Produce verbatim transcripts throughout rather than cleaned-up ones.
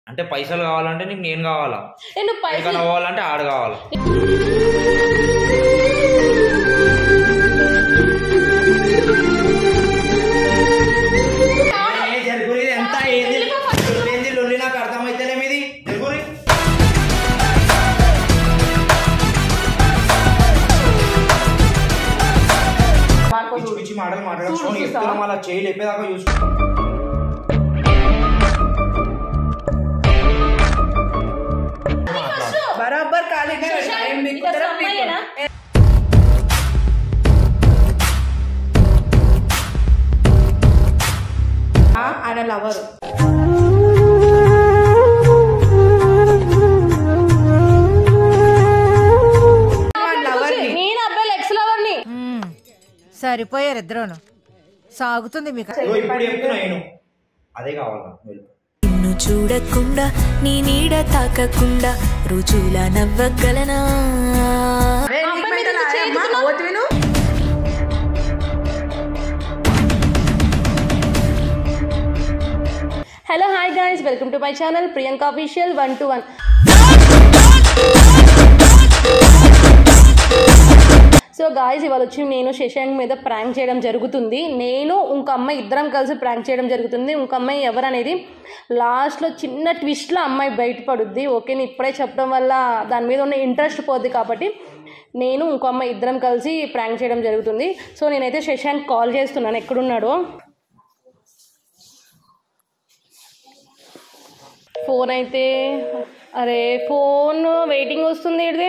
అంటే పైసలు కావాలంటే నీకు నేను కావాలా, పైసలు కావాలంటే ఆడు కావాలా. ఎంత ఏంది లొల్లి నాకు అర్థమైతేనేమి ఇది జరుగురి. పిచ్చి పిచ్చి మాటలు మాట్లాడచ్చు చెప్తున్నాం, అలా చేయి లేపేదాకా చూసుకో. बराबर काली ఆయన లవర్ నేను అబ్బాయి ఎక్స్ లవర్ ని. సరిపోయారు ఇద్దరును. సాగుతుంది మీకు. ఇప్పుడు చెప్తున్నా నేను అదే కావాలా. నిన్ను చూడకుండా నీ నీడ తాకకుండా రుజులా నవ్వగలనా. Hello hi guys, welcome to my channel Priyanka official one two one. So guys, ఇవాళ వచ్చి నేను శశాంక్ మీద ప్రాంక్ చేయడం జరుగుతుంది. నేను ఇంక అమ్మాయి ఇద్దరం కలిసి ప్రాంక్ చేయడం జరుగుతుంది. ఇంక అమ్మాయి ఎవరు అనేది లాస్ట్లో చిన్న ట్విస్ట్లో అమ్మాయి బయటపడుద్ది. ఓకే, నేను ఇప్పుడే చెప్పడం వల్ల దాని మీద ఉన్న ఇంట్రెస్ట్ పోద్ది కాబట్టి నేను ఇంకో అమ్మాయి ఇద్దరం కలిసి ప్రాంక్ చేయడం జరుగుతుంది. సో నేనైతే శశాంక్ కాల్ చేస్తున్నాను, ఎక్కడున్నాడో. ఫోన్ అయితే అరే ఫోన్ వెయిటింగ్ వస్తుంది. ఇది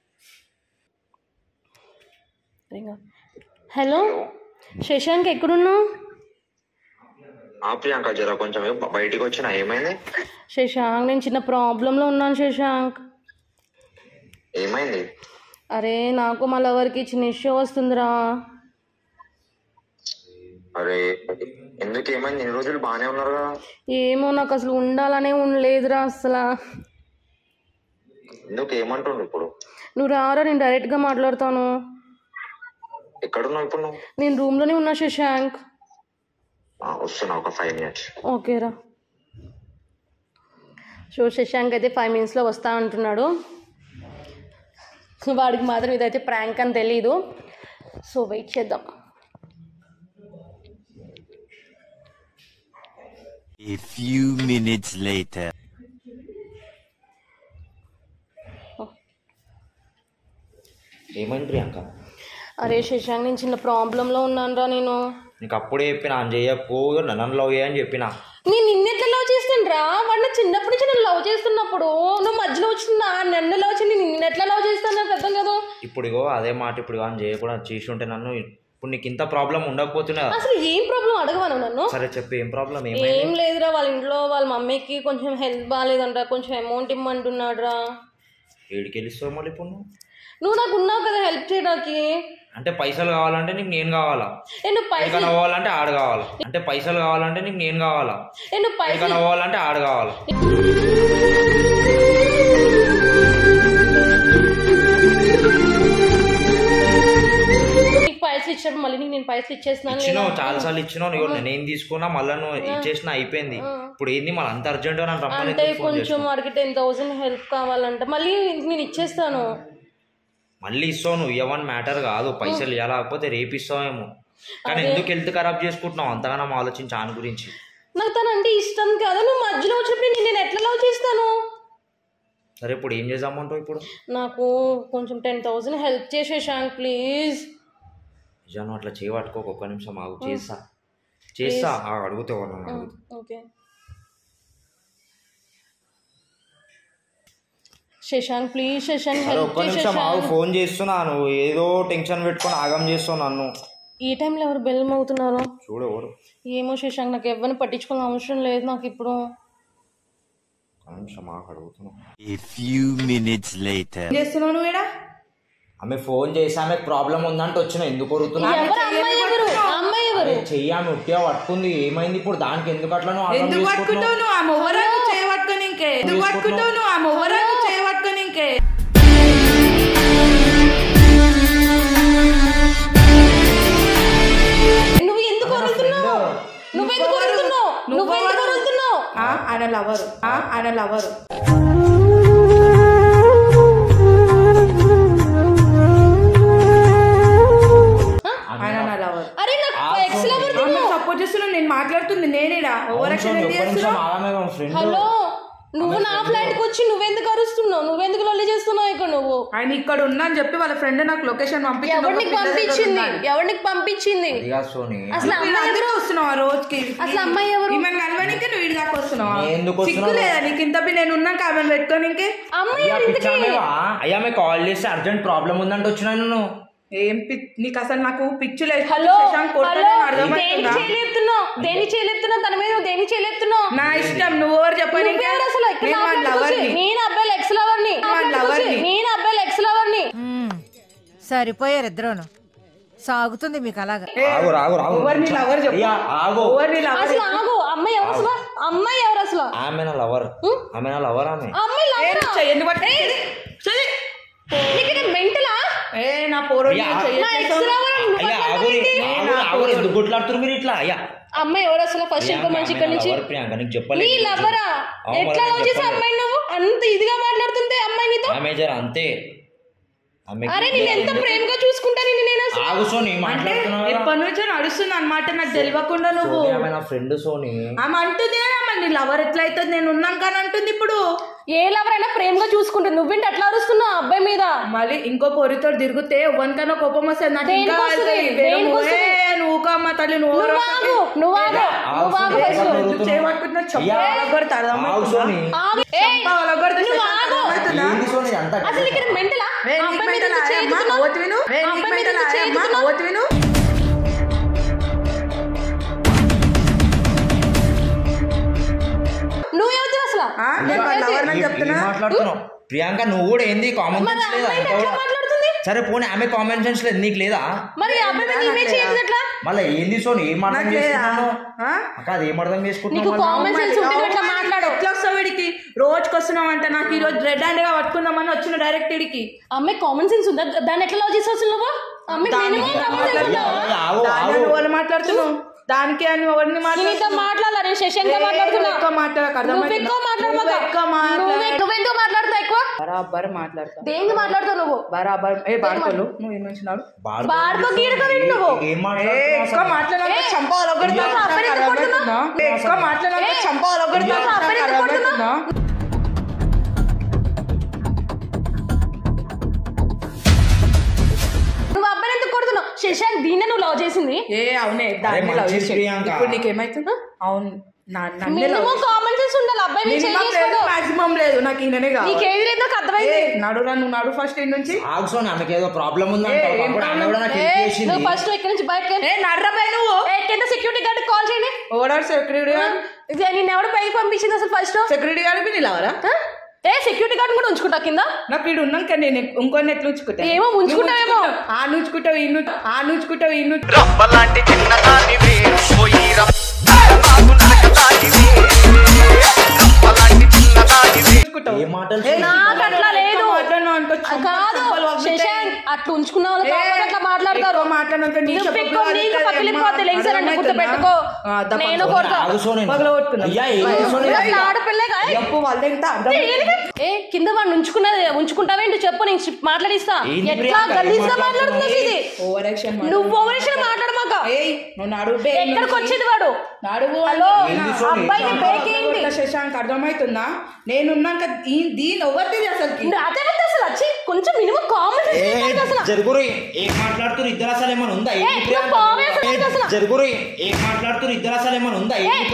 హలో శశాంక్, ఎక్కడున్నావు? ప్రియాంక జర కొంచెం బయటికి వచ్చిన. ఏమైంది శశాంక్? నేను చిన్న ప్రాబ్లంలో ఉన్నాను శశాంక్. ఏమైంది? అరే నాకు మా లవర్కి చిన్న ఇష్యూ వస్తుందిరా. అరే ఎందుకు, ఏమైంది? ఇన్ని రోజులు బాగానే ఉన్నారు కదా. ఏమో నాకు అసలు ఉండాలనే ఉండలేదురా అసలు. ఎందుకు, ఏమంటుండు ఇప్పుడు? నువ్వు రారా, నేను డైరెక్ట్గా మాట్లాడతాను. ఎక్కడున్నావు ఇప్పుడు నువ్వు? నేను రూమ్లోనే ఉన్నా శశాంక్. వస్తున్నా, ఒక ఫైవ్ మినిట్స్. ఓకేరా. సో శశాంక్ అయితే ఫైవ్ మినిట్స్లో వస్తా అంటున్నాడు. వాడికి మాత్రం ఇదైతే ప్రాంక్ అని తెలీదు. సో వెయిట్ చేద్దాం. A few minutes later. ఏమైంది ప్రియాంక? అరే శశాంక్, నేను చిన్న ప్రాబ్లంలో ఉన్నాను రా. నేను నీకు అప్పుడే చెప్పిన చేయకు, నన్ను లవ్ చేయని చెప్పిన. నేను నిన్నెట్లా లవ్ చేస్తాను రా? వాడు నా చిన్నప్పటి నుంచి నన్ను లవ్ చేస్తున్నప్పుడు నువ్వు మధ్యలో వచ్చిందా నన్ను లవ్ చేసి నిన్ను ఎట్లా లవ్ చేస్తాను నాకు అర్థం కదా. ఇప్పుడు ఇగో అదే మాట ఇప్పుడు కానీ చేయకుండా చేసి ఉంటే నన్ను ఇప్పుడు నీకు ఇంత ప్రాబ్లం ఉండకపోతున్నా. అసలు ఏం ప్రాబ్లం అడగవాను నన్ను? సరే చెప్పు, ఏం ప్రాబ్లం? ఏం లేదురా, వాళ్ళ ఇంట్లో వాళ్ళ మమ్మీకి కొంచెం హెల్త్ బాగాలేదంట, కొంచెం అమౌంట్ ఇమ్మంటున్నాడు రా. ఏడికి వెళ్ళిస్తావు మళ్ళీ ఇప్పుడు? నువ్వు నాకు ఉన్నావు కదా హెల్ప్ చేయడానికి. అంటే పైసలు కావాలంటే నీకు నేను కావాలా, నేను పైసలు కావాలంటే ఆడు కావాలా. అంటే పైసలు కావాలంటే నీకు నేను కావాలా, నేను పైసలు కావాలంటే ఆడు కావాలా. పైసలు ఇచ్చినప్పుడు మళ్ళీ నీకు నేను పైసలు ఇచ్చేస్తున్నాను. ఇచ్చినావు, చాలా సార్లు ఇచ్చినావు. నేను తీసుకున్నా, మళ్ళీ నువ్వు ఇచ్చేసిన అయిపోయింది. ఇప్పుడు ఏంది మళ్ళీ అంత అర్జెంట్ నన్ను రమ్మని? అంటే కొంచెం వాడికి టెన్ థౌసండ్ హెల్ప్ కావాలంట, మళ్ళీ నేను ఇచ్చేస్తాను. మళ్ళీ ఇస్తావు, నువ్వు ఇవ్వని మ్యాటర్ కాదు. పైసలు ఇవ్వలేకపోతే రేపు ఇస్తావేమో. కానీ ఎందుకు హెల్త్ ఖరాబ్ చేసుకుంటున్నావు అంతగానో ఆలోచించి ఆయన గురించి? నాకు తను అంటే ఇష్టం కదా, నువ్వు మధ్యలో వచ్చినప్పుడు నేను ఎట్లా లవ్ చేస్తాను? సరే ఇప్పుడు ఏం చేద్దామంటావు? ఇప్పుడు నాకు కొంచెం టెన్ థౌసండ్ హెల్ప్ చేసేసాను ప్లీజ్. నిజాను అట్లా చేయబట్టుకోక, ఒక్క నిమిషం ఆగు. చేస్తా చేస్తా అడుగుతావు నన్ను. ఓకే శశాంక్ ప్లీజ్, శశాంక్ ఒక్క నిమిషం ఆగు, ఫోన్ చేస్తున్నాను. ఏదో టెన్షన్ పెట్టుకొని ఆగం చేస్తావు నన్ను. ఈ టైంలో ఎవరు బెల్ మోగుతున్నారు? చూడు ఎవరు. ఏమో శశాంక్, నాకు ఎవరిని పట్టించుకోవాల్సిన అవసరం లేదు నాకు ఇప్పుడు. A few minutes later. చేస్తున్నావు నువ్వు ఈడ? ఆమె ఫోన్ చేసి ఆమెకు ప్రాబ్లం ఉందంటే వచ్చిన. ఎందుకు కొరుతున్నా? చెయ్యి ఆమె ఉట్టిగా పట్టుకుంది. ఏమైంది ఇప్పుడు దానికి? ఎందుకు అట్లా ఎందుకు పట్టుకుంటావు నువ్వు? ఆమె ఎవరన్నా చేయబట్టుకొని ఇంకే ఎందుకు పట్టుకుంటావు నువ్వు? ఆమె ఎవరన్నా చేయబట్టుకొని ఇంకే నువ్వు ఎందుకు వరుతున్నావు? నువ్వు ఎందుకు వరుతున్నావు? నువ్వు ఎందుకు వరుతున్నావు? ఆయన లవర్ ఆయన లవర్ ఆయన నా లవర్. అరే నాకు ఎక్స్ లవర్ సపోర్ట్ చేస్తున్నాను నేను మాట్లాడుతుంది నేనేడా ఓవర్ యాక్షన్ హలో నువ్వు నా ఫ్లాట్ కి వచ్చి నువ్వెందుకు అరుస్తున్నావు నువ్వెందుకు లొల్లి చేస్తున్నావు ఇక్కడ నువ్వు ఆయన ఇక్కడ ఉన్నా అని చెప్పి వాళ్ళ ఫ్రెండ్ నాకు లొకేషన్ ఎవరికి పంపించింది ఎవరికి పంపించింది అసలు అమ్మాయి ఎవరు వస్తున్నావా రోజుకి అసలు అమ్మాయి ఎవరు ఈమెను కలవడానికి నువ్వు ఇటు దాకా వస్తున్నావా సిగ్గు లేదా నీకు ఇంత నేను ఉన్నాక ఆమెను పెట్టుకోనికి అమ్మాయి అయ్యా మీకు కాల్ చేస్తే అర్జెంట్ ప్రాబ్లం ఉందంటే వచ్చినా నేను ఏం నీకు అసలు నాకు పిచ్చి లేదు. హలో హలో దేని చేయలేపుతున్నావు దేని చేయలేపుతున్నావు తన మీద దేని చేయలేపుతున్నావు నా ఇష్టం నువ్వు ఎవరు చెప్పని అసలు నేను అబ్బాయి ఎక్స్ లవర్ ని నేను అబ్బాయి ఎక్స్ లవర్ ని సరిపోయారు ఇద్దరును సాగుతుంది మీకు అలాగా ఎవరిని లవర్ చెప్పు ఎవరిని లవర్ అసలు ఆగు అమ్మాయి ఎవరు అసలు అమ్మాయి ఎవరు అసలు ఆమె నా లవర్ ఆమె నా లవర్ ఆమె అమ్మాయి లవర్ ఎందుకు పట్టే నీకు మెంటలా ఏ నా పోరో ఎందుకు కొట్లాడుతున్నారు మీరు ఇట్లా అయ్యా అమ్మాయి ఎవరు అసలు ఫస్ట్ ఇంకో మంచి ఇక్కడ నుంచి ప్రియాంక నీకు చెప్పలేదు నీ లవరా ఎట్లా లవ్ చేసే అమ్మాయి నువ్వు అంత ఇదిగా మాట్లాడుతుంటే అమ్మాయి నీతో మేజర్ అంతే అరే నేను ఎంత ప్రేమగా చూసుకుంటా నిన్ను నేను ఆగు సోని మాట్లాడుతున్నావు ఎప్పటి నుంచో నడుస్తుంది అనమాట నాకు తెలియకుండా నువ్వు నా ఫ్రెండ్ సోని ఆమె అంటుంది నీ లవర్ ఎట్లా అవుతుంది నేను ఉన్నాం కానీ అంటుంది ఇప్పుడు ఏ లవర్ అయినా ప్రేమగా చూసుకుంటుంది నువ్వేంటి అట్లా అరుస్తున్నావు అబ్బాయి మీద మళ్ళీ ఇంకో పొరితో తిరిగితే ఎవరికైనా కోపం వస్తుంది నాకు ఇంకా నువ్వు అమ్మ తల్లి నువ్వు చేయబట్టుకుంటున్నా అసలు ఇక్కడ మెంటలా నువ్వు ఎవరు అసలు మాట్లాడుతున్నావు ప్రియాంక నువ్వు కూడా ఏంది కామన్ సెన్స్ లేదా సరే పోనీ ఆమె కామన్ సెన్స్ లేదు నీకు లేదా మరి మళ్ళీ ఏంది సోని ఏం అర్థం చేసుకున్నాను అది ఏం అర్థం చేసుకుంటున్నావు రోజుకి వస్తున్నావు అంట నాకు ఈ రోజు రెడ్ హ్యాండ్ గా పట్టుకుందామని వచ్చిన డైరెక్ట్ ఇడికి అమ్మాయి కామన్ సెన్స్ ఉందా దాన్ని ఎట్లా లవ్ చేసి వస్తున్నావు వాళ్ళు మాట్లాడుతున్నావు దానికి అని ఎవరిని మాట్లాడాలి శశాంక్ మాట్లాడుతున్నా నువ్వెందుకు మాట్లాడుతావు ఎక్కువ బరాబర్ మాట్లాడతావు దేనికి మాట్లాడతావు నువ్వు బరాబర్ ఏ బాడుకోలు నువ్వు ఏం నుంచినాడు బాడుకో గీడుకో నువ్వు ఎక్కువ మాట్లాడాలంటే చంపాలు ఒకటి ఎక్కువ మాట్లాడాలంటే చంపాలు ఒకటి నువ్వు అబ్బాయి ఎందుకు కొడుతున్నావు శశాంక్ దీన్నే నువ్వు లవ్ చేసింది ఏ అవునే దాన్ని లవ్ చేసి ఇప్పుడు నీకేమైతుంది అవును కామన్ సెన్స్ ఉండాలి అబ్బాయి మాక్సిమం లేదు నాకు ఈయననే కావాలి నీకేది లేదు నాకు అర్థమైంది నడురా నువ్వు నడు ఫస్ట్ ఇంటి నుంచి ఆమెకి ఏదో ప్రాబ్లం ఉందంటే నువ్వు ఫస్ట్ ఇక్కడ నుంచి బయటకు నడ్రా పై నువ్వు కింద సెక్యూరిటీ గార్డ్ కాల్ చేయండి ఓడాడు సెక్యూరిటీ గార్డ్ నేను ఎవడు పైకి పంపించింది అసలు ఫస్ట్ సెక్యూరిటీ గార్డ్ నీ లవరా ఏ సెక్యూరిటీ గార్డ్ కూడా ఉంచుకుంటా కింద నాకు వీడు ఉన్నాక నేను ఇంకొన్ని ఎట్లా ఉంచుకుంటా ఏమో ఉంచుకుంటావేమో ఆ నుంచుకుంటావు ఈ ఆ నుంచుకుంటావు ఈ నాకు అట్లా లేదు కాదు శశాంక్ అట్లా ఉంచుకున్న వాళ్ళు అట్లా మాట్లాడతారు గుర్తుపెట్టుకో నేను ఆడపిల్లే ఏ కింద వాడిని ఉంచుకున్నది ఉంచుకుంటావేంటి చెప్పు నేను మాట్లాడిస్తా ఎట్లా గలీజ్ గా మాట్లాడుతున్నది ఇది నువ్వు ఓవరేషన్ మాట్లాడమాక ఎక్కడికి వచ్చేది వాడు హలో అబ్బాయిని బ్రేక్ ఏంటి శశాంక్ అర్థమవుతుందా నేనున్నాక దీని ఎవరిది అసలు అదే అసలు వచ్చి కొంచెం మినిమం కామన్ జరుగురు ఏం మాట్లాడుతున్నారు ఇద్దరు అసలు ఏమైనా ఉందా జరుగురు ఏం మాట్లాడుతున్నారు ఇద్దరు అసలు ఏమైనా ఉందా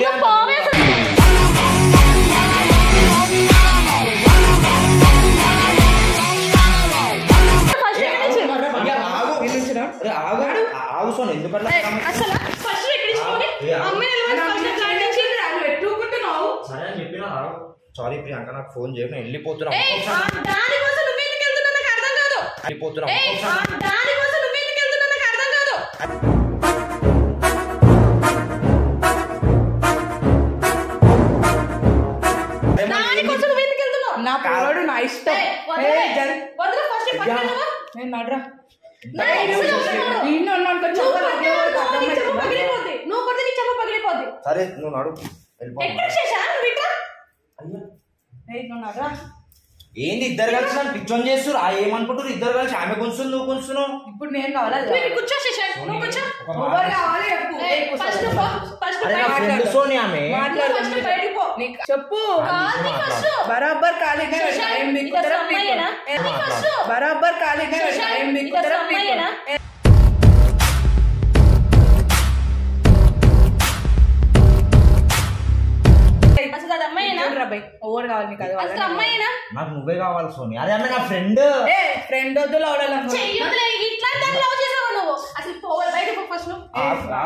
ఎందుకంటే సారీ ప్రియాంక నాకు ఫోన్ చేయను వెళ్ళిపోతున్నా నా పిల్లడు నా ఇష్టం నడ్రా సరే నువ్వు నడు ఏయ్, నువ్వు నవ్వరా? ఏంది ఇద్దరు కలిసి నన్ను పిచ్చోని చేస్తారు ఆ ఏమనుకుంటారు ఇద్దరు కలిసి ఆమె కొంచుంది నువ్వు కొంచున్నావు ఇప్పుడు నేను కావాలా కూర్చో శశాంక్ నువ్వు కూర్చో ఎవరు కావాలి చెప్పు. ఏయ్, ఫస్ట్ పో, ఫస్ట్ అరే నా బయట- ఫ్రెండ్ సోని ఆమె మాట్లాడు ఫస్ట్ బయటికి పో. నీకు చెప్పు కాదు, ఫస్ట్. బరాబర్ కాలినే శశాంక్, టైం ఇది మీకు అసలు అమ్మాయేనా? ఇది ఫస్ట్. బరాబర్ కాలినే శశాంక్, టైం మీకు ఇది అసలు అమ్మాయేనా? అసలు అది అమ్మాయేనా? ఓవర్ కావాలి నీకు అది అసలు అమ్మాయేనా? నాకు నువ్వే కావాలి సోని అరే ఆమె నా ఫ్రెండ్ ఏ ఫ్రెండ్ వద్దులు అవడాలి చెయ్యొద్దులే, ఇట్లా దాన్ని లవ్ చేసావా నువ్వు? అసలు పోవాలి, బయటికి పో ఫస్ట్ నువ్వు.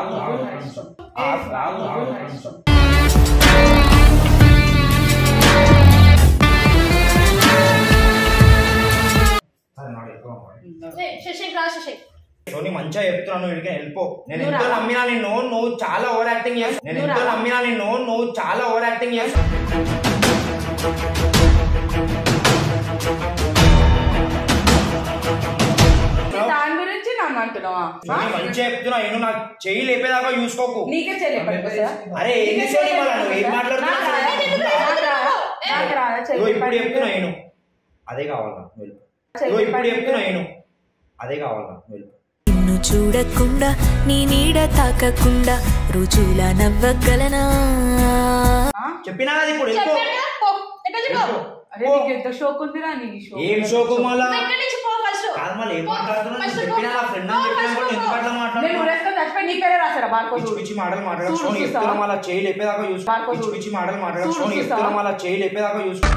ఏయ్, శశాంక్ రా శశాంక్. సోని మంచిగా చెప్తున్నాను వీడికి వెళ్ళిపో నేను ఎంతో నమ్మినా నిన్ను నువ్వు చాలా ఓవర్ యాక్టింగ్ చేస్తావు నేను ఎంతో నమ్మినా నిన్ను నువ్వు చాలా ఓవర్ యాక్టింగ్ చేస్తావు దాని గురించి నన్ను అంటున్నావా సోని మంచిగా చెప్తున్నా నేను నాకు చెయ్యి లేపేదాకా చూసుకోకు నీకే చెల్లి అరే ఏంది సోని మళ్ళా నువ్వు ఏం మాట్లాడుతున్నావు ఇగో ఇప్పుడు చెప్తున్నా నేను అదే కావాలి నాకు నువ్వు వెళ్ళిపో ఇగో ఇప్పుడు చెప్తున్నా నేను అదే కావాలి నాకు నువ్వు వెళ్ళిపో నిన్ను చూడకుండా నీ నీడ తాకకుండా రుజువులా నవ్వగలనా చెప్పినా కదా ఇప్పుడు వెళ్ళిపో చెప్పాడుగా, పో. ఎక్కడి నుంచి పో? అరే నీకు ఎంత షోక్ ఉందిరా నీ షో ఏం షోకు మళ్ళా ఎక్కడి నుంచి పో ఫస్ట్. కాదు మళ్ళీ ఏం పో, మాట్లాడుతున్నా ఫస్ట్ నేను పో. చెప్పినా నా ఫ్రెండ్ పో, అని చెప్పినా ఫస్ట్ కూడా పో. ఎందుకు అట్లా నేను మాట్లాడుతున్నా ఊరేసుకొని చచ్చిపోయి నీ పేరే రాసారా బార్కో పిచ్చి పిచ్చి మాటలు మాట్లాడకు చూడు, సోని చూస్తావా? చెప్తున్నా మళ్ళా చేయి లేపేదాకా చూసుకో బార్కో పిచ్చి చూడు. పిచ్చి మాటలు మాట్లాడకు చూడు, సోని చూస్తావా? చెప్తున్నా మళ్ళా చేయి లేపేదాకా చూసుకో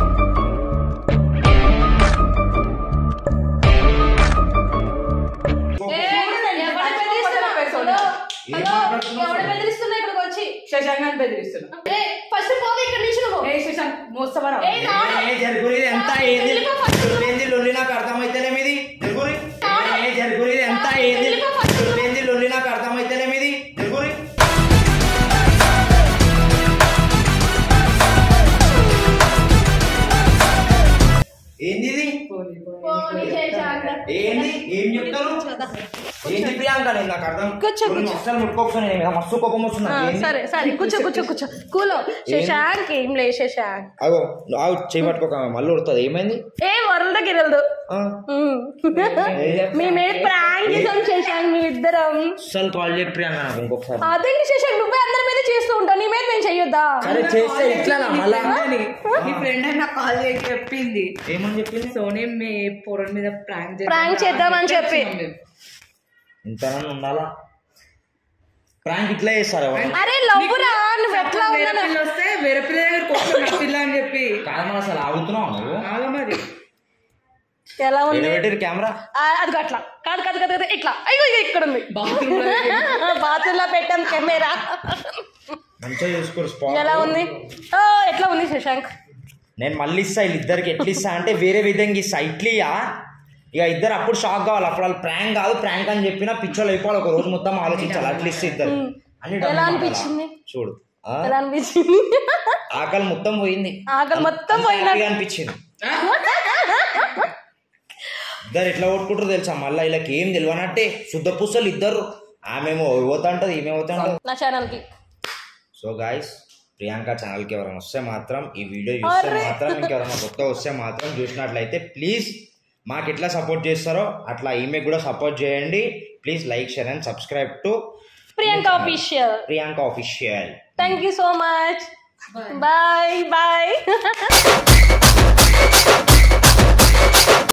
ఏ, ఎవరు బెదిరిస్తున్నా? హలో, హలో, ఎవరు బెదిరిస్తున్నా ఇక్కడికి వచ్చి? శశాంక్ అని బెదిరిస్తున్నా ఏ, ఫస్ట్ పోవే ఇక్కడి నుంచి నువ్వు. ఏ శశాంక్ నువ్వు వస్తావా ఏ, రాను. ఏ జరుగురి ఎంత ఏంది వెళ్ళిపో ఫస్ట్. ఏంది లొల్లి నాకు అర్థమైతేనేమి ఇది జరుగురి ఏ జరుగురి ఎంత ఏంది వెళ్ళిపో ఫస్ట్. ఏంది లొల్లి నాకు అర్థమైతేనేమి ఇది జరుగురి ఏంది ఇది పోనీ శశాంక్. ఏంది ఏం చెప్తాను ఏంది ప్రియాంక నేను నాకు అర్థం నువ్వు అస్సలు ముట్టుకోకపోతే నేను మీద మస్తు కోపం వస్తుంది ఆ, నాకు. ఏంది? సరే సరే కూర్చో కూర్చో కూర్చో కూలో శశాంక్ ఏం లే శశాంక్ అగో ఆగు చేయి పట్టుకోక మళ్ళీ ఉడుతుంది ఏమైంది ఏ వరల్డ్ గిరల్దు ఆ, మేమే ప్రాంక్ చేసాం శశాంక్ మీ ఇద్దరం అస్సలు కాల్ చేయ ప్రియాంక నాకు ఇంకొకసారి అదే శశాంక్ నువ్వే అందరి మీద చేస్తూ ఉంటావు నీ మీద నేను చెయ్యొద్దా సరే చేస్తే ఇట్లా మళ్ళా నీ ఫ్రెండ్ అని నాకు కాల్ చేసి చెప్పింది ఏమని చెప్పింది సోనీ మీ పొర మీద ప్రాంక్ ప్రాంక్ చేద్దామని చెప్పి ఇంతనన్నా ఉండాలా ప్రాంక్ ఇట్లా చేస్తారు ఎవరు అరే లవ్వురా నువ్వు ఎట్లా వేరే ఉన్నాను పిల్ల వస్తే వేరే పిల్ల దగ్గరికి వస్తా నా పిల్ల అని చెప్పి కాదు మరి అసలు ఆగుతున్నావు నువ్వు ఆగా మరి ఎలా ఉంది ఎలివేటర్ కెమెరా ఆ, అదిగో అట్లా కాదు కాదు కాదు కాదు, ఇట్లా అయ్యో ఇగో ఇక్కడ ఉంది బాత్రూమ్ లో పెట్టాం కెమెరా మంచిగా చూసుకోరు స్పాట్ ఎలా ఉంది ఓ ఎట్లా ఉంది శశాంక్ నేను మళ్ళీ ఇస్తా వీళ్ళిద్దరికి ఎట్లా ఇస్తా అంటే వేరే విధంగా ఇస్తా ఇట్లీయా ఇక ఇద్దరు అప్పుడు షాక్ కావాలి అప్పుడు వాళ్ళు ప్రాంక్ కాదు ప్రాంక్ అని చెప్పినా పిచ్చోళ్ళు అయిపోవాలి ఒక రోజు మొత్తం ఆలోచించాలి అట్లా ఇస్తే ఇద్దరు అని డబ్బు ఎలా మాట్లాడాలి. అనిపించింది? చూడు ఆ? ఎలా అనిపించింది ఆకలి మొత్తం పోయింది ఆకలి మొత్తం పోయినా హ్యాపీగా అనిపించింది ఇద్దరు ఎట్లా కొట్టుకుంటారు తెలుసా మళ్ళీ వీళ్ళకి ఏం తెలియనట్టే శుద్ధ పుస్తలు ఇద్దరు ఆమెమో పోతా ఉంటుంది ఈమె పోతా ఉంటుంది నా ఛానల్ కి సో గాయస్ ప్రియాంక ఛానల్కి ఎవరైనా వస్తే మాత్రం ఈ వీడియో చూస్తే మాత్రం ఇంకెవరైనా కొత్త వస్తే మాత్రం చూసినట్లయితే ప్లీజ్ మాకు ఎట్లా సపోర్ట్ చేస్తారో అట్లా ఈమె కూడా సపోర్ట్ చేయండి please like share and subscribe to Priyanka official Priyanka official thank you so much bye bye